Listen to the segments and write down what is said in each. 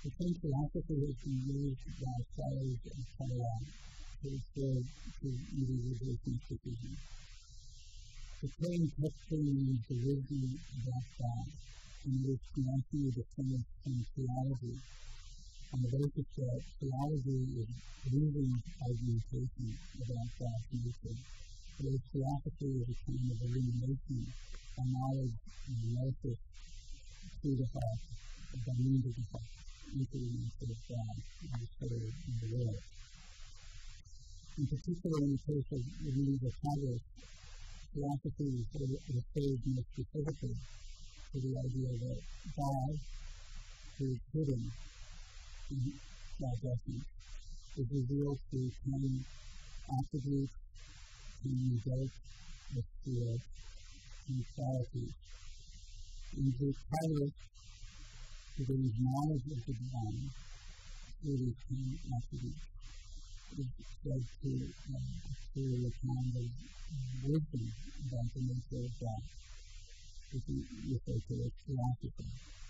The term theosophy has been used by scholars quite a lot to refer to individual mysticism. The term technically means the wisdom about God, and it is financially distinguished from theology on the basis that theology is reasoned argumentation about God's nature, whereas theosophy is a kind of illumination or knowledge and analysis through the heart, by means of the heart, into the nature of God and the soul and the world. In particular, in the case of the medieval progress, theosophy refers more specifically to the idea that God, who is hidden in God's essence, is revealed through 10 attributes, 10 results, spirits, and qualities. In the progress, there is knowledge of the divine through these 10 attributes. It is said to clear a kind of wisdom about the nature of God, which we refer to as theosophy.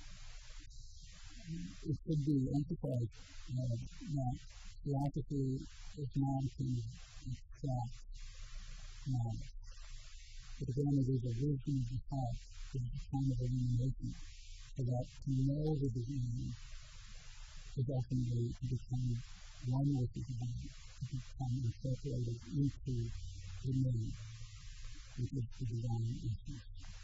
It should be emphasized that theosophy is not an abstract knowledge, but again it is a wisdom of the heart, it is a kind of illumination, so that to know the divine is ultimately to become one with the divine, to become incorporated into the name, which is the divine essence.